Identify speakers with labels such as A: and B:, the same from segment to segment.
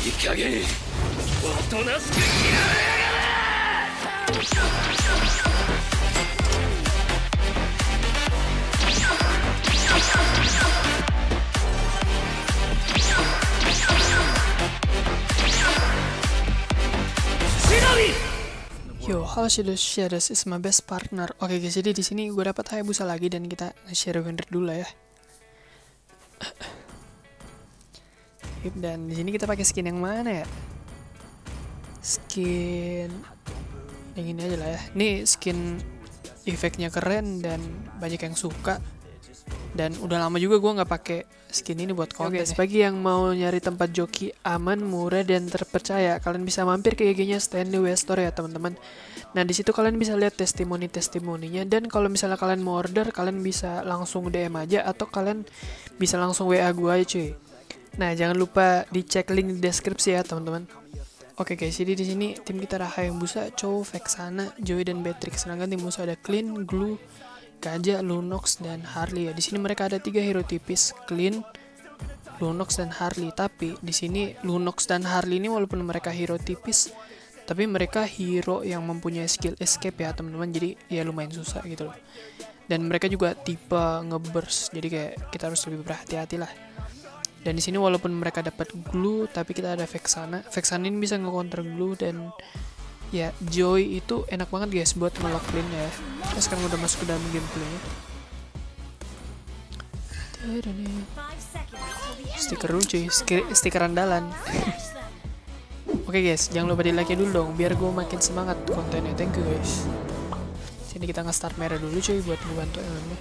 A: Yo, halo Shadows is my best partner. Oke guys, jadi di sini gue dapat Hayabusa lagi dan kita nge-share winner dulu lah ya. Dan di sini kita pakai skin yang mana ya? Skin yang ini aja lah ya. Ini skin efeknya keren dan banyak yang suka. Dan udah lama juga gue nggak pakai skin ini buat konten. Guys, bagi yang mau nyari tempat joki aman, murah dan terpercaya, kalian bisa mampir ke IG-nya Stanley Westore ya teman-teman. Nah di situ kalian bisa lihat testimoninya, dan kalau misalnya kalian mau order, kalian bisa langsung DM aja atau kalian bisa langsung WA gue aja cuy. Nah jangan lupa dicek link di deskripsi ya teman-teman. Oke guys, jadi di sini tim kita ada Hayabusa, Chow, Vexana, Joy dan Beatrix. Sedangkan tim musuh ada Clean, Glue, Kaja, Lunox, dan Harley ya. Di sini mereka ada 3 hero tipis, Clean, Lunox, dan Harley. Tapi di sini Lunox dan Harley ini walaupun mereka hero tipis, tapi mereka hero yang mempunyai skill escape ya teman-teman. Jadi ya lumayan susah gitu loh. Dan mereka juga tipe ngeburst, jadi kayak kita harus lebih berhati-hati lah. Dan di sini walaupun mereka dapat Glue, tapi kita ada Vexana. Vexana ini bisa nge-counter Glue, dan ya Joy itu enak banget guys buat nge-lock lane ya. Kita sekarang udah masuk ke dalam gameplaynya. Stiker dulu cuy, stiker andalan. Oke guys, jangan lupa di like dulu dong biar gue makin semangat kontennya. Thank you guys. Sini kita nge-start merah dulu cuy buat ngebantu MM-nya.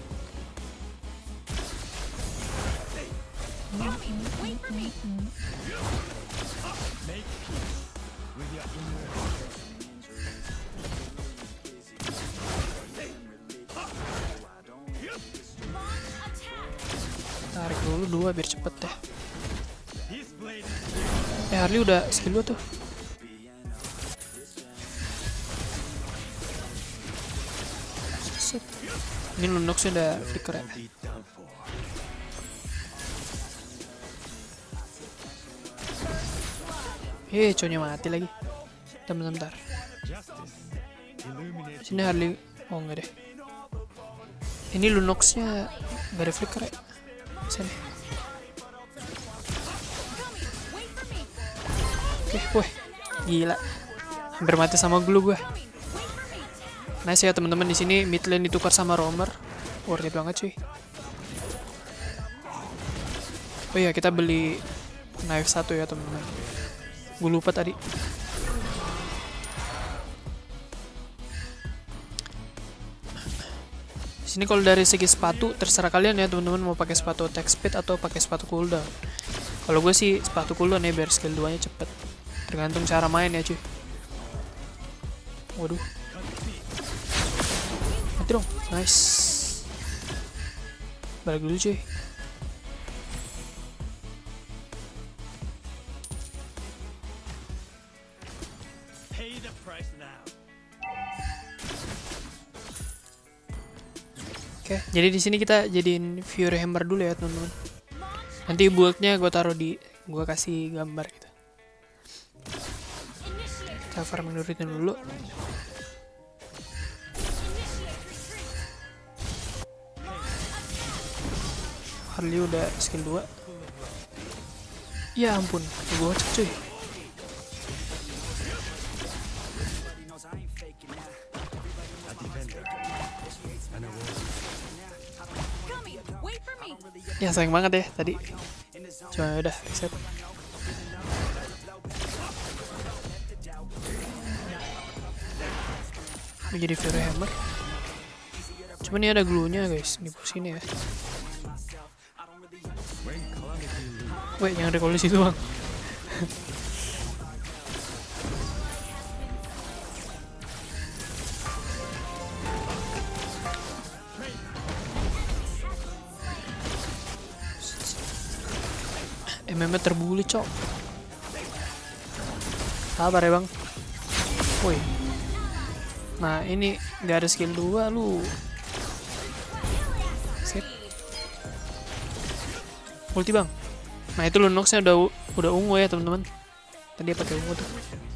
A: Tarik dulu 2 biar cepet deh. Harley udah skill 2 tuh. Set. Ini Lunox udah flicker ya. Cowoknya mati lagi. Bentar. Sini Harley. Oh enggak deh. Ini Lunoxnya gak ada flicker ya. Sini. Oke, wah, gila. Hampir mati sama Glue gue. Nice ya teman-teman, di sini mid lane ditukar sama Roamer. Worth it banget cuy. Oh iya, kita beli knife 1 ya teman-teman. Gue lupa tadi. Sini kalau dari segi sepatu terserah kalian ya teman-teman, mau pakai sepatu attack speed atau pakai sepatu cooldown. Kalau gue sih sepatu cooldown ya biar skill 2 nya cepet. Tergantung cara main ya cuy. Waduh. Mati dong. Nice. Balik dulu cuy. Oke, jadi di sini kita jadiin Fury Hammer dulu ya teman-teman. Nanti build-nya gue taruh di, gue kasih gambar gitu. Kita farming dulu. Harley udah skill 2. Ya ampun, gue cek cuy. Ya sayang banget ya tadi. Cuma udah reset. Menjadi Fury Hammer. Cuma ini ada glue-nya guys di pos ini ya. Weh, jangan recall di situ bang. MM terbuli cok. Sabar ya bang. Woi. Nah ini gak ada skill 2 lu. Sip. Ulti bang. Nah itu Lunoxnya udah ungu ya teman-teman. Tadi dia pakai ungu tuh.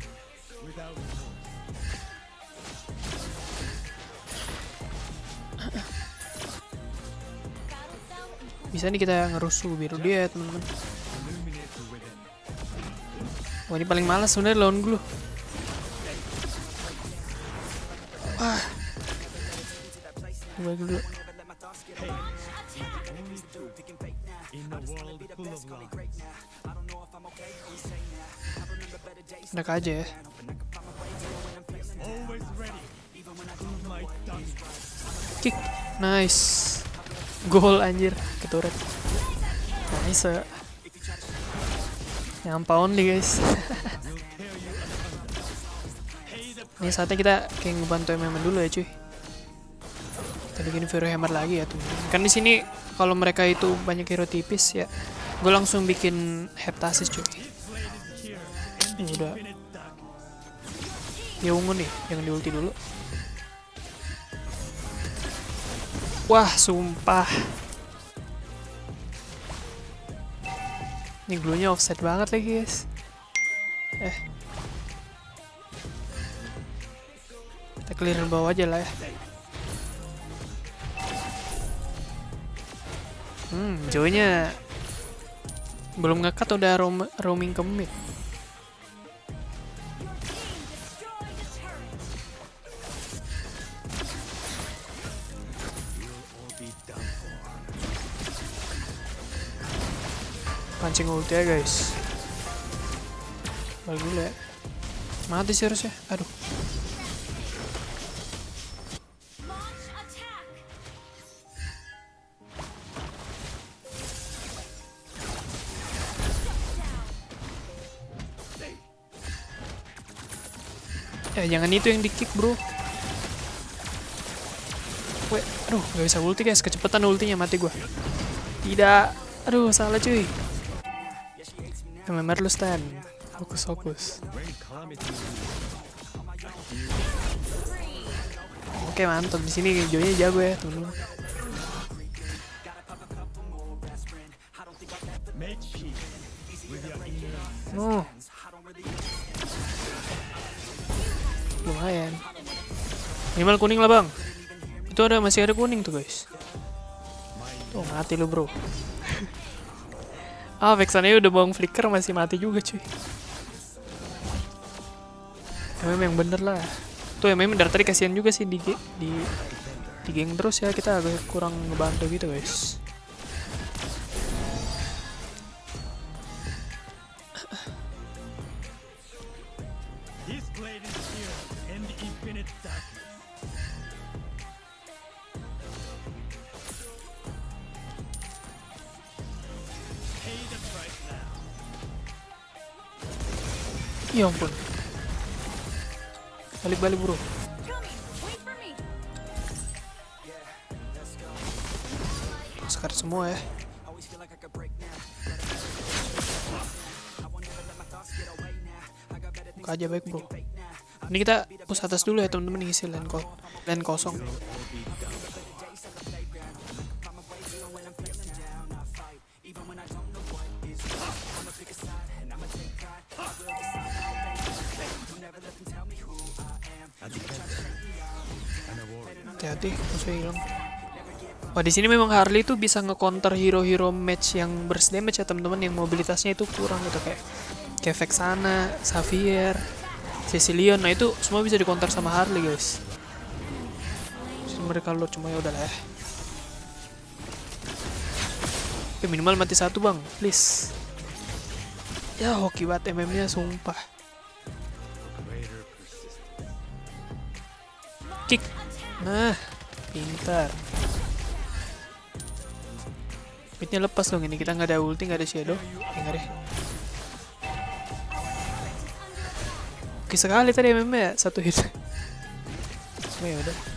A: Bisa nih kita ngerusuh biru dia teman-teman. Wah ini paling malas sebenarnya lawan Glue. Wah. Gue dulu. Enak aja ya. Kick. Nice. Gol anjir ke turret. Nice. Nyampaun nih guys. Ini saatnya kita kayak ngebantu MM dulu ya cuy. Kita bikin Hero Hammer lagi ya tuh. Kan di sini kalau mereka itu banyak hero tipis ya, gue langsung bikin Heptasis cuy. Ini udah. Dia ungu nih, jangan di ulti dulu. Wah, sumpah. Ini glue-nya offset banget lagi guys. Kita clearin bawah aja lah ya. Joy-nya belum ngekat udah roaming ke mid. Pancing ulti ya guys. Balik dulu ya. Mati sih harusnya. Aduh. Ya jangan itu yang di kick bro. Weh, aduh gak bisa ulti guys, kecepatan ultinya mati gua. Tidak, aduh salah cuy. MMR lu stand, fokus. Oke mantap, di sini Joy-nya jago ya teman-teman. Oh. Lumayan. Minimal kuning lah bang. Itu masih ada kuning tuh guys. Tuh mati lu bro. Vexannya udah buang flicker masih mati juga cuy. Yang bener lah. Tuh MM dari tadi kasihan juga sih di geng terus ya, kita agak kurang ngebantu gitu guys. Ya ampun. Balik bro. Sekar semua ya. Buka aja baik bro. Ini kita push atas dulu ya teman-teman, ngisi lane kosong. Hati-hati, musuh hilang. Wah di sini memang Harley tuh bisa nge-counter hero-hero match yang burst damage ya teman-teman, yang mobilitasnya itu kurang gitu, kayak Vexana, Xavier, Cecilion. Nah itu semua bisa di-counter sama Harley guys. Mereka load cuma ya udahlah ya. Oke, minimal mati satu bang, please. Ya hoki banget MM-nya sumpah. Kick. Nah, pintar. Midnya lepas dong ini, kita nggak ada ulti, nggak ada shadow. Enggak deh. Oke sekali tadi MM-nya satu hit. Cuma ya udah.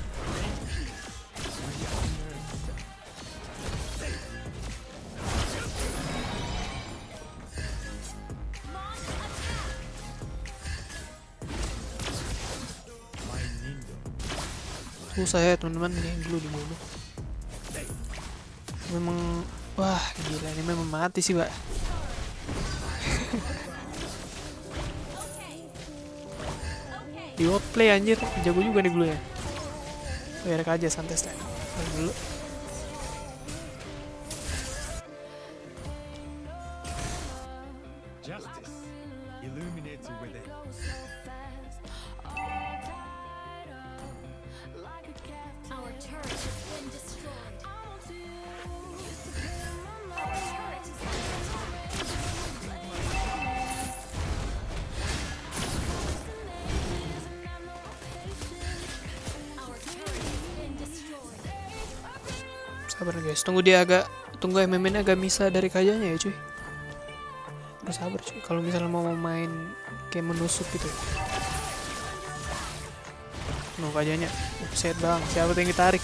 A: Susah ya teman-teman, ini dulu dibunuh. Memang wah gila, ini memang mati sih pak. Di outplay anjir, jago juga nih Glue ya. Biar aja santai dulu. Sabar guys, tunggu MM-nya agak misah dari kajanya ya cuy. Udah sabar cuy, kalau misalnya mau main kayak menusuk gitu. Kajanya, set bang, siapa yang ditarik?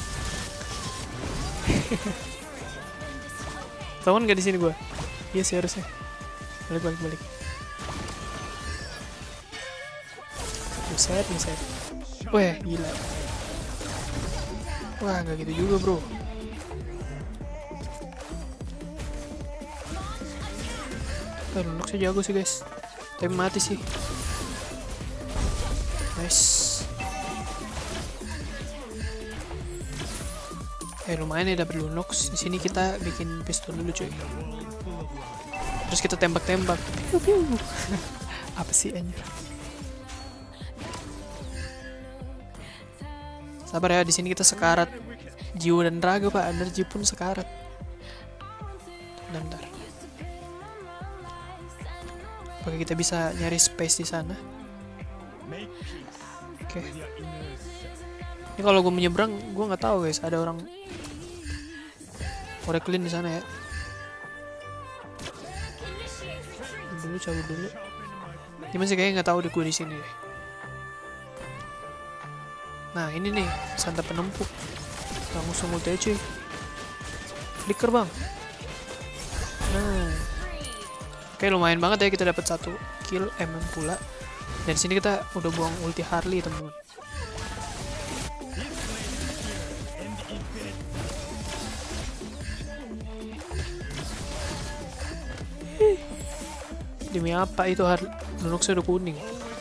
A: Tahu nggak di sini gua? Iya sih harusnya. Balik. Buset. Wah gila. Wah nggak gitu juga bro. Lunox sih jago sih guys, tapi mati sih. Nice. Lumayan ya dapat Lunox. Di sini kita bikin pistol dulu cuy. Terus kita tembak. Apa sih anjir? Sabar ya, di sini kita sekarat jiwa dan raga pak, energi pun sekarat. Bentar. Apakah kita bisa nyari space di sana? Oke. Ini kalau gue menyeberang, gue nggak tahu guys, ada orang Oracle di sana ya. Cabut dulu. Gimana sih, kayaknya nggak tahu deh gue di sini. Nah ini nih, santap penempuk. Langsung ulti cuy. Flicker bang. Nah. Oke, lumayan banget ya kita dapat 1 kill MM pula. Dan sini kita udah buang ulti Harley teman-teman. Demi apa itu Lunoxnya udah kuning.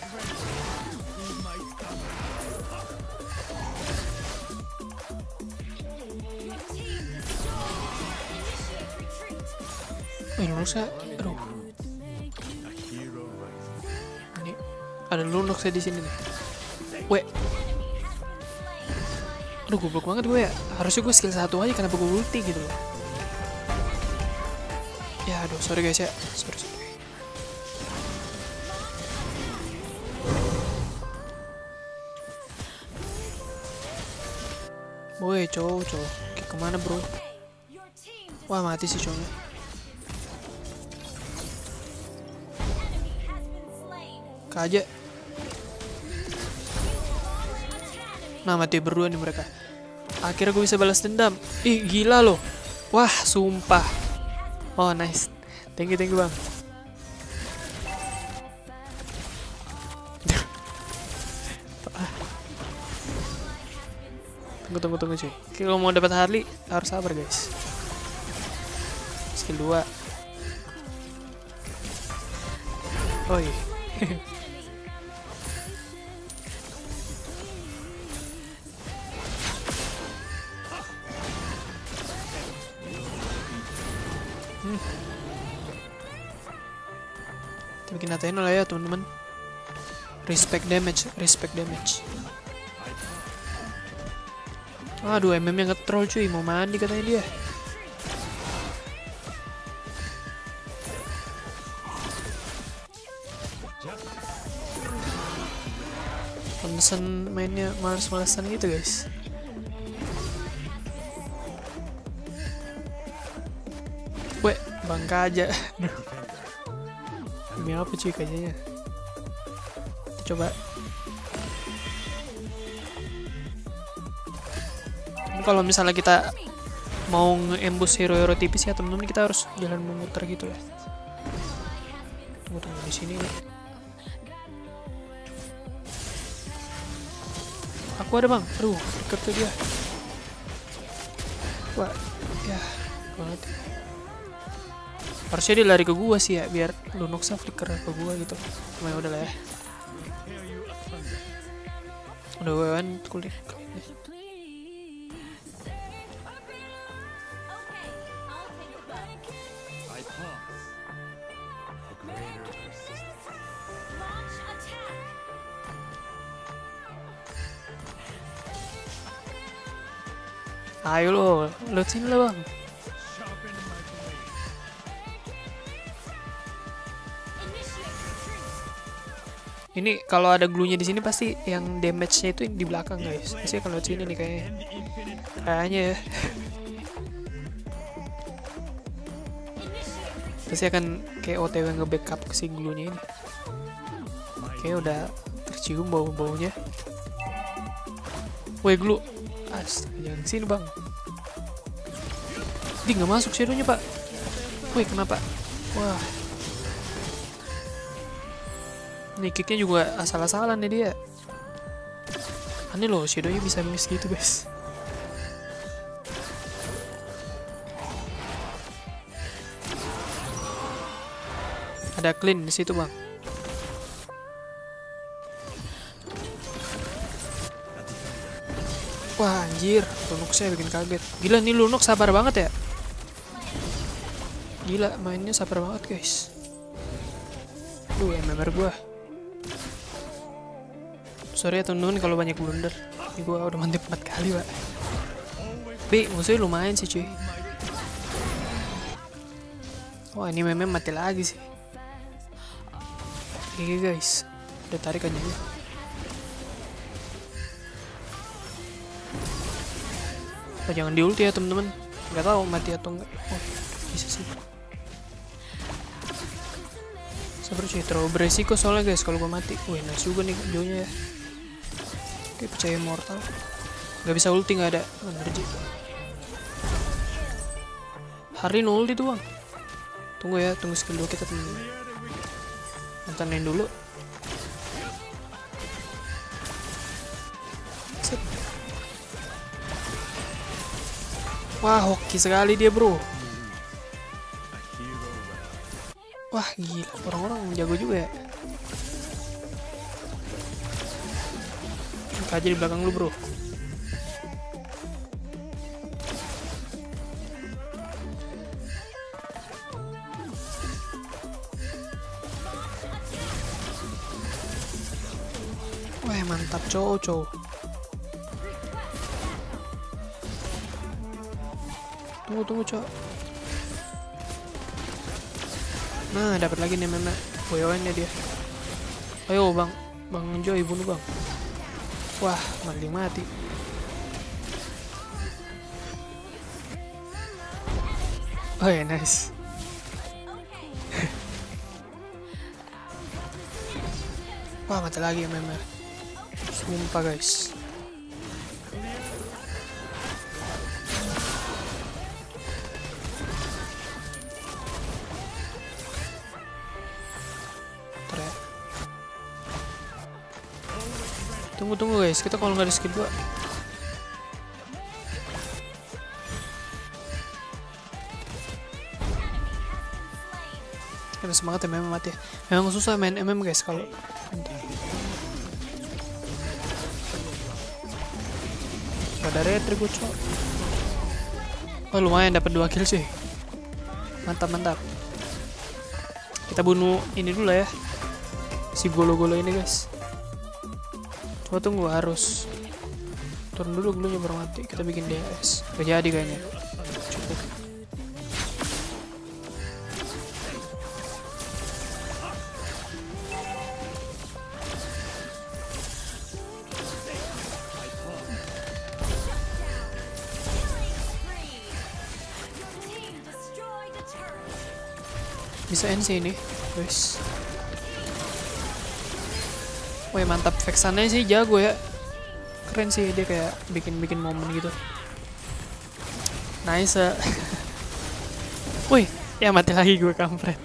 A: Lunoxnya, aduh. Ini ada Lunoxnya di sini nih. Aduh goblok banget gue ya. Harusnya gue skill 1 aja, kenapa gue ulti gitu loh. Ya aduh, sorry guys ya. Sorry. Woi cowok. Kemana bro? Wah mati sih cowoknya. Aja. Nah mati berdua nih mereka. Akhirnya gue bisa balas dendam. Ih gila loh. Wah sumpah. Oh nice. Thank you bang. Tunggu cuy. Kalau mau dapat Harley harus sabar guys. Skill 2. Oh iya. Kita bikin Athena lah ya teman-teman. Respect damage. Aduh MM yang nge-troll cuy, mau mandi katanya dia. Pantesan mainnya males-malesan gitu guys. Bangka aja. Demi apa cuy kayaknya. Coba. Kalau misalnya kita mau nge-embus hero-hero tipis ya teman-teman, kita harus jalan memutar gitu ya. Tunggu di sini. Aku ada bang. Aduh, deket tuh dia. Wah, ya banget. Harusnya dia lari ke gua sih ya, biar Lunoxnya flicker ke gua gitu. Cuma udah lah ya. Udah wewan kulit. Ayo lo, lihat sini lah bang. Ini kalau ada glue-nya di sini pasti yang damage-nya itu di belakang guys. Pasti kalau sini nih kayaknya ya. Pasti akan kayak OTW nge-backup ke si glue-nya ini. Kayak udah tercium bau-baunya. Woi glue. Astaga, jangan kesini bang. Dia nggak masuk shadow-nya pak. Wih kenapa? Wah. Nih kicknya juga asal-asalan nih dia. Aneh loh shadow-nya bisa miss gitu guys. Ada clean di situ bang. Wah anjir, Lunox-nya bikin kaget. Gila nih Lunox sabar banget ya. Gila mainnya sabar banget guys. Duh MMR gua. Sorry ya temen-temen kalau banyak blunder. Ini gua udah mantep 4 kali pak. B musuhnya lumayan sih cuy. Wah ini meme mati lagi sih. Oke guys, udah tarik aja ya. Oh, jangan di ulti ya temen-temen. Nggak tahu mati atau enggak. Oh bisa sih. Sabar cuy, terlalu beresiko soalnya guys kalau gue mati. Wih nice juga nih jonya ya. Oke percaya mortal. Nggak bisa ulti, nggak ada energi. Hari no ulti tuh bang. Tunggu ya, tunggu skill 2 kita temen-temen. Nontonin dulu. Set. Wah, hoki sekali dia bro. Wah gila, orang-orang jago juga ya. Buka aja di belakang lu bro. Wah mantap cowok. Tunggu cowok. Nah dapat lagi nih meme. Woyoannya dia. Ayo bang Joy bunuh bang. Wah mati. Oh ya nice. Wah mati lagi ya meme. Sumpah guys. Tunggu guys, kita kalau nggak ada skill 2 kita semangat ya memang mati ya. Memang susah main MM guys kalau ada retri gue cok. Oh lumayan dapat 2 kill sih. Mantap. Kita bunuh ini dulu ya. Si golo-golo ini guys. Coba tunggu harus turun dulu dulunya baru mati. Kita bikin DS. Gak jadi kayaknya. Cukup. Bisa NC ini, guys. Wah mantap, Vexannya sih jago ya. Keren sih dia kayak bikin momen gitu. Nice. Wih, ya mati lagi gue kampret.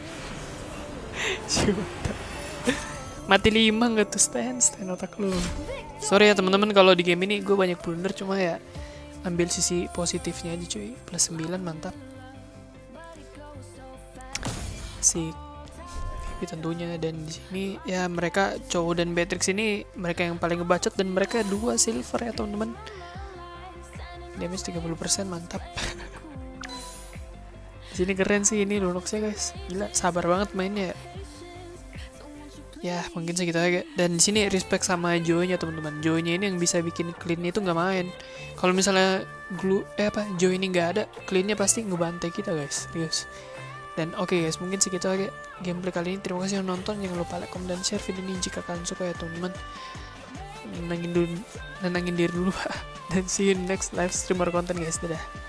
A: Mati 5 nggak tuh stand otak lu. Sorry ya teman-teman kalau di game ini gue banyak blunder, cuma ya ambil sisi positifnya aja cuy. +9 mantap. Asik. Luffy tentunya. Dan di sini ya mereka Chow dan Beatrix ini mereka yang paling ngebacot, dan mereka 2 silver ya teman-teman. Damage 30%, mantap. Di sini keren sih ini Lunox-nya guys. Gila, sabar banget mainnya. Ya mungkin segitu aja. Dan di sini respect sama Joy-nya teman-teman. Joy-nya ini yang bisa bikin clean itu nggak main. Kalau misalnya Joy ini nggak ada, clean-nya pasti ngebantai kita guys, serius. Dan oke guys, mungkin segitu aja gameplay kali ini. Terima kasih yang nonton. Jangan lupa like, comment, dan share video ini jika kalian suka ya teman-teman. Nenangin diri dulu. Dan see you next live streamer konten guys. Dadah.